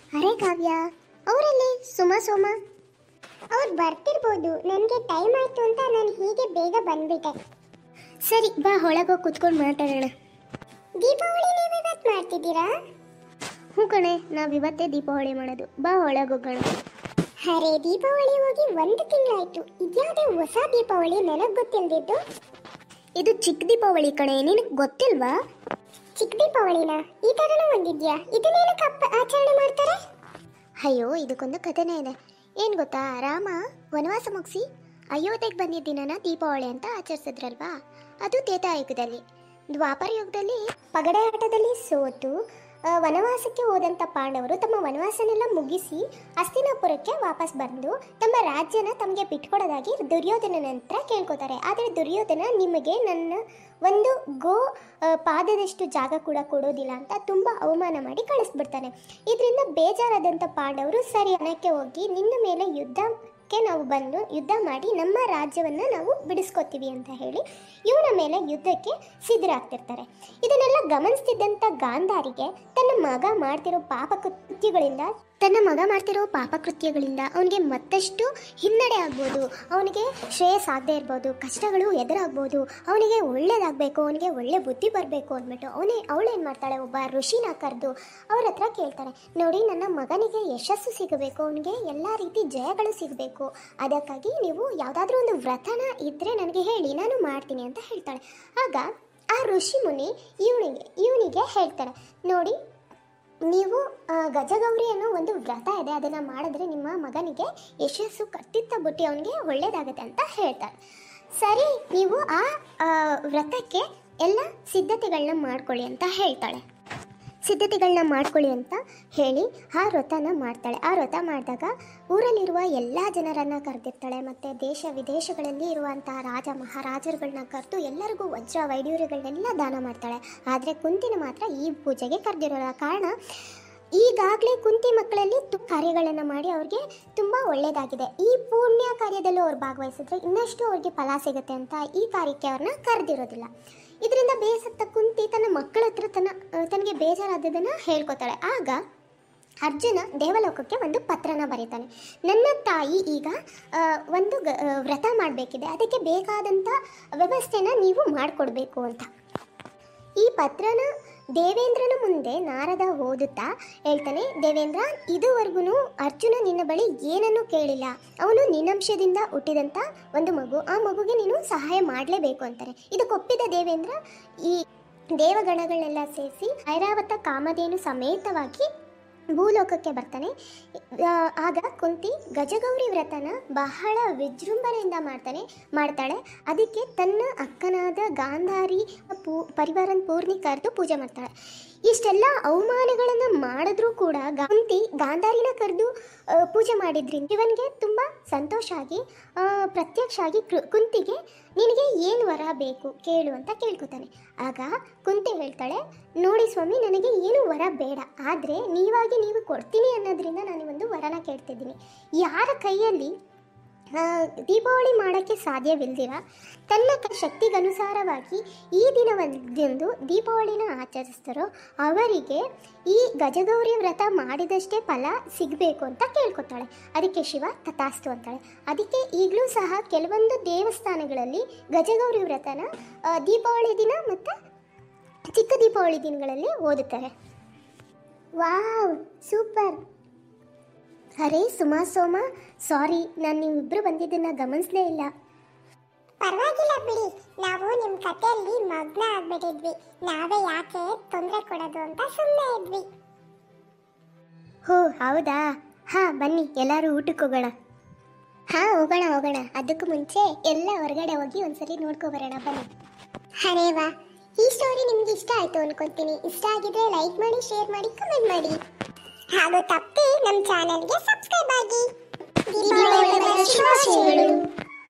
ಅರೆ ಕಾವ್ಯ, ಅವರಲ್ಲಿ ಸುಮಾ ಸೋಮ ಅವ್ರು ಬರ್ತಿರ್ಬೋದು. ನನಗೆ ಟೈಮ್ ಆಯ್ತು ಅಂತ ನಾನು ಹೀಗೆ ಬೇಗ ಬಂದ್ಬಿಟ್ಟೆ. ಸರಿ ಬಾ, ಒಳಗೋಗಿ ಕುತ್ಕೊಂಡು ಮಾತಾಡೋಣ. ದೀಪಾವಳಿ ನೀವು ಇವತ್ತು ಮಾಡ್ತಿದ್ದೀರಾ? ಹ್ಞೂ ಕಣೆ, ನಾವು ಇವತ್ತೇ ದೀಪಾವಳಿ ಮಾಡೋದು. ಬಾ ಒಳಗೋಗೋಣ. ಅರೆ ದೀಪಾವಳಿ ಹೋಗಿ 1 ತಿಂಗಳಾಯ್ತು. ಇದ್ಯಾವುದೇ ಹೊಸ ದೀಪಾವಳಿ ನನಗೆ ಗೊತ್ತಿಲ್ದಿದ್ದು? ಇದು ಚಿಕ್ಕ ದೀಪಾವಳಿ ಕಣೆ, ನಿನಗೆ ಗೊತ್ತಿಲ್ವಾ? ಚಿಕ್ಕ ದೀಪಾವಳಿನ ಈ ಥರನೂ ಒಂದಿದ್ಯಾ? ಇದನ್ನೇನಕ್ಕೆ ಆಚರಣೆ ಮಾಡ್ತಾರೆ? ಅಯ್ಯೋ, ಇದಕ್ಕೊಂದು ಕಥೆನೇ ಇದೆ. ಏನು ಗೊತ್ತಾ, ರಾಮ ವನವಾಸ ಮುಗಿಸಿ ಅಯೋಧ್ಯೆಗೆ ಬಂದಿದ್ದ ದಿನನ ದೀಪಾವಳಿ ಅಂತ ಆಚರಿಸಿದ್ರಲ್ವಾ, ಅದು ತ್ರೇತಾಯುಗದಲ್ಲಿ. ದ್ವಾಪರ ಯುಗದಲ್ಲಿ ಪಗಡೆ ಆಟದಲ್ಲಿ ಸೋತು ವನವಾಸಕ್ಕೆ ಹೋದಂಥ ಪಾಂಡವರು ತಮ್ಮ ವನವಾಸನೆಲ್ಲ ಮುಗಿಸಿ ಹಸ್ತಿನಾಪುರಕ್ಕೆ ವಾಪಸ್ ಬಂದು ತಮ್ಮ ರಾಜ್ಯನ ತಮಗೆ ಬಿಟ್ಕೊಡೋದಾಗಿ ದುರ್ಯೋಧನನ ಹತ್ರ ಕೇಳ್ಕೊತಾರೆ. ಆದರೆ ದುರ್ಯೋಧನ ನಿಮಗೆ ನನ್ನ ಒಂದು ಪಾದದಷ್ಟು ಜಾಗ ಕೂಡ ಕೊಡೋದಿಲ್ಲ ಅಂತ ತುಂಬ ಅವಮಾನ ಮಾಡಿ ಕಳಿಸ್ಬಿಡ್ತಾನೆ. ಇದರಿಂದ ಬೇಜಾರಾದಂಥ ಪಾಂಡವರು ಸರಿ ಹಣಕ್ಕೆ ಹೋಗಿ ನಿನ್ನ ಮೇಲೆ ನಾವು ಬಂದು ಯುದ್ಧ ಮಾಡಿ ನಮ್ಮ ರಾಜ್ಯವನ್ನು ನಾವು ಬಿಡಿಸ್ಕೊತೀವಿ ಅಂತ ಹೇಳಿ ಇವನ ಮೇಲೆ ಯುದ್ಧಕ್ಕೆ ಸಿದ್ಧರಾಗ್ತಿರ್ತಾರೆ. ಇದನ್ನೆಲ್ಲ ಗಮನಿಸ್ತಿದ್ದಂಥ ಗಾಂಧಾರಿಗೆ ತನ್ನ ಮಗ ಮಾಡ್ತಿರೋ ಪಾಪಕೃತ್ಯಗಳಿಂದ ಅವನಿಗೆ ಮತ್ತಷ್ಟು ಹಿನ್ನಡೆ ಆಗ್ಬೋದು, ಅವನಿಗೆ ಶ್ರೇಯಸ್ ಆಗದೆ ಇರ್ಬೋದು, ಕಷ್ಟಗಳು ಎದುರಾಗ್ಬೋದು, ಅವನಿಗೆ ಒಳ್ಳೇದಾಗಬೇಕು, ಅವನಿಗೆ ಒಳ್ಳೆ ಬುದ್ಧಿ ಬರಬೇಕು ಅಂದ್ಬಿಟ್ಟು ಅವಳೇನು ಮಾಡ್ತಾಳೆ, ಒಬ್ಬ ಋಷಿನ ಕರೆದು ಅವ್ರ ಹತ್ರ ಕೇಳ್ತಾಳೆ, ನೋಡಿ ನನ್ನ ಮಗನಿಗೆ ಯಶಸ್ಸು ಸಿಗಬೇಕು, ಅವನಿಗೆ ಎಲ್ಲ ರೀತಿ ಜಯಗಳು ಸಿಗಬೇಕು, ಅದಕ್ಕಾಗಿ ನೀವು ಯಾವುದಾದ್ರೂ ಒಂದು ವ್ರತನ ಇದ್ದರೆ ನನಗೆ ಹೇಳಿ, ನಾನು ಮಾಡ್ತೀನಿ ಅಂತ ಹೇಳ್ತಾಳೆ. ಆಗ ಆ ಋಷಿ ಮುನಿ ಇವನಿಗೆ ಹೇಳ್ತಾರೆ, ನೋಡಿ ನೀವು ಗಜಗೌರಿ ಅನ್ನೋ ಒಂದು ವ್ರತ ಇದೆ, ಅದನ್ನು ಮಾಡಿದ್ರೆ ನಿಮ್ಮ ಮಗನಿಗೆ ಯಶಸ್ಸು ಕಟ್ಟಿತ್ತ ಬುಟ್ಟಿ ಅವನಿಗೆ ಒಳ್ಳೇದಾಗುತ್ತೆ ಅಂತ ಹೇಳ್ತಾರೆ. ಸರಿ, ನೀವು ಆ ವ್ರತಕ್ಕೆ ಎಲ್ಲ ಸಿದ್ಧತೆಗಳನ್ನ ಮಾಡ್ಕೊಳ್ಳಿ ಅಂತ ಹೇಳ್ತಾಳೆ. ಸಿದ್ಧತೆಗಳನ್ನ ಮಾಡ್ಕೊಳ್ಳಿ ಅಂತ ಹೇಳಿ ಆ ವ್ರತನ ಮಾಡ್ತಾಳೆ. ಆ ವ್ರತ ಮಾಡಿದಾಗ ಊರಲ್ಲಿರುವ ಎಲ್ಲ ಜನರನ್ನು ಕರೆದಿರ್ತಾಳೆ. ಮತ್ತು ದೇಶ ವಿದೇಶಗಳಲ್ಲಿ ಇರುವಂತಹ ರಾಜ ಮಹಾರಾಜರುಗಳನ್ನ ಕರೆದು ಎಲ್ಲರಿಗೂ ವಜ್ರ ವೈಡೂರ್ಯಗಳನ್ನೆಲ್ಲ ದಾನ ಮಾಡ್ತಾಳೆ. ಆದರೆ ಕುಂತಿನ ಮಾತ್ರ ಈ ಪೂಜೆಗೆ ಕರೆದಿರೋಲ್ಲ. ಕಾರಣ, ಈಗಾಗಲೇ ಕುಂತಿ ಮಕ್ಕಳಲ್ಲಿ ಕಾರ್ಯಗಳನ್ನು ಮಾಡಿ ಅವ್ರಿಗೆ ತುಂಬ ಒಳ್ಳೆಯದಾಗಿದೆ. ಈ ಪುಣ್ಯ ಕಾರ್ಯದಲ್ಲೂ ಅವ್ರು ಭಾಗವಹಿಸಿದ್ರೆ ಇನ್ನಷ್ಟು ಅವ್ರಿಗೆ ಫಲ ಸಿಗುತ್ತೆ ಅಂತ ಈ ಕಾರ್ಯಕ್ಕೆ ಅವ್ರನ್ನ ಕರೆದಿರೋದಿಲ್ಲ. ಇದರಿಂದ ಬೇಸತ್ತ ಕುಂತಿ ತನ್ನ ಮಕ್ಕಳ ಹತ್ರ ತನಗೆ ಬೇಜಾರಾದದನ್ನು ಹೇಳ್ಕೊತಾಳೆ. ಆಗ ಅರ್ಜುನ ದೇವಲೋಕಕ್ಕೆ ಒಂದು ಪತ್ರನ ಬರೀತಾನೆ, ನನ್ನ ತಾಯಿ ಈಗ ಒಂದು ವ್ರತ ಮಾಡಬೇಕಿದೆ, ಅದಕ್ಕೆ ಬೇಕಾದಂಥ ವ್ಯವಸ್ಥೆನ ನೀವು ಮಾಡಿಕೊಡ್ಬೇಕು ಅಂತ. ಈ ಪತ್ರನ ದೇವೇಂದ್ರನ ಮುಂದೆ ನಾರದ ಓದುತ್ತಾ ಹೇಳ್ತಾನೆ, ದೇವೇಂದ್ರ, ಇದುವರೆಗೂ ಅರ್ಜುನ ನಿನ್ನ ಬಳಿ ಏನನ್ನೂ ಕೇಳಿಲ್ಲ, ಅವನು ನಿನ್ನಂಶದಿಂದ ಹುಟ್ಟಿದಂಥ ಒಂದು ಮಗು, ಆ ಮಗುಗೆ ನೀನು ಸಹಾಯ ಮಾಡಲೇಬೇಕು ಅಂತಾರೆ. ಇದಕ್ಕೊಪ್ಪಿದ ದೇವೇಂದ್ರ ಈ ದೇವಗಣಗಳನ್ನೆಲ್ಲ ಸೇರಿಸಿ ಐರಾವತ ಕಾಮಧೇನು ಸಮೇತವಾಗಿ ಭೂಲೋಕಕ್ಕೆ ಬರ್ತಾನೆ. ಆಗ ಕುಂತಿ ಗಜಗೌರಿ ವ್ರತನ ಬಹಳ ವಿಜೃಂಭಣೆಯಿಂದ ಮಾಡ್ತಾಳೆ. ಅದಕ್ಕೆ ತನ್ನ ಅಕ್ಕನಾದ ಗಾಂಧಾರಿ ಪರಿವಾರನ ಪೂರ್ಣಿ ಕರೆದು ಪೂಜೆ ಮಾಡ್ತಾಳೆ. ಇಷ್ಟೆಲ್ಲ ಅವಮಾನಗಳನ್ನು ಮಾಡಿದ್ರೂ ಕೂಡ ಕುಂತಿ ಗಾಂಧಾರಿನ ಕರೆದು ಪೂಜೆ ಮಾಡಿದ್ರಿಂದ ಇವನಿಗೆ ತುಂಬ ಸಂತೋಷ ಆಗಿ ಪ್ರತ್ಯಕ್ಷ ಆಗಿ ಕುಂತಿಗೆ ನಿನಗೆ ಏನು ವರ ಬೇಕು ಕೇಳು ಅಂತ ಕೇಳ್ಕೊತಾನೆ. ಆಗ ಕುಂತಿ ಹೇಳ್ತಾಳೆ, ನೋಡಿ ಸ್ವಾಮಿ, ನನಗೆ ಏನು ವರ ಬೇಡ, ಆದರೆ ನೀವು ಕೊಡ್ತೀನಿ ಅನ್ನೋದ್ರಿಂದ ನಾನು ಒಂದು ವರನ ಕೇಳ್ತಿದ್ದೀನಿ. ಯಾರ ಕೈಯಲ್ಲಿ ದೀಪಾವಳಿ ಮಾಡೋಕ್ಕೆ ಸಾಧ್ಯವಿಲ್ದಿರ ತನ್ನ ಶಕ್ತಿಗನುಸಾರವಾಗಿ ಈ ದಿನವೊಂದು ದೀಪಾವಳಿನ ಆಚರಿಸ್ತಾರೋ ಅವರಿಗೆ ಈ ಗಜಗೌರಿ ವ್ರತ ಮಾಡಿದಷ್ಟೇ ಫಲ ಸಿಗಬೇಕು ಅಂತ ಕೇಳ್ಕೊತಾಳೆ. ಅದಕ್ಕೆ ಶಿವ ತಥಾಸ್ತು ಅಂತಾಳೆ. ಅದಕ್ಕೆ ಈಗಲೂ ಸಹ ಕೆಲವೊಂದು ದೇವಸ್ಥಾನಗಳಲ್ಲಿ ಗಜಗೌರಿ ವ್ರತನ ದೀಪಾವಳಿ ದಿನ ಮತ್ತು ಚಿಕ್ಕ ದೀಪಾವಳಿ ದಿನಗಳಲ್ಲಿ ಓದುತ್ತಾರೆ. Wow, super. ಅರೆ ಸುಮಾ ಸೋಮ, ಸಾರಿ, ನಾನು ನೀವಿಬ್ಬರು ಬಂದಿದ್ದನ್ನು ಗಮನಿಸಲೇ ಇಲ್ಲ. ಪರವಾಗಿಲ್ಲ ಬಿಡಿ, ನಾವು ನಿಮ್ಮ ಕಥೆಯಲ್ಲಿ ಮಗ್ನ ಆಗ್ಬಿಟ್ಟಿದ್ವಿ, ನಾವೇ ಯಾಕೆ ತೊಂದರೆ ಕೊಡೋದು ಅಂತ ಸುಮ್ಮನೆ ಇದ್ವಿ. ಹೋ ಹೌದಾ, ಹಾಂ ಬನ್ನಿ ಎಲ್ಲರೂ ಊಟಕ್ಕೆ ಹೋಗೋಣ. ಹಾಂ ಹೋಗೋಣ. ಅದಕ್ಕೂ ಮುಂಚೆ ಎಲ್ಲ ಹೊರಗಡೆ ಹೋಗಿ ಒಂದ್ಸರಿ ನೋಡ್ಕೊಬರೋಣ ಬನ್ನಿ. ಅರೇ ವಾ, ಈ ಸ್ಟೋರಿ ನಿಮ್ಗೆ ಇಷ್ಟ ಆಯ್ತು ಅನ್ಕೊತೀನಿ. ಇಷ್ಟ ಆಗಿದ್ರೆ ಲೈಕ್ ಮಾಡಿ, ಶೇರ್ ಮಾಡಿ, ಕಮೆಂಟ್ ಮಾಡಿ, ಹಾಗೂ ತಪ್ಪದೆ ನಮ್ಮ ಚಾನೆಲ್ಗೆ ಸಬ್ಸ್ಕ್ರೈಬ್ ಆಗಿ. ಶುಭಾಶಯಗಳು.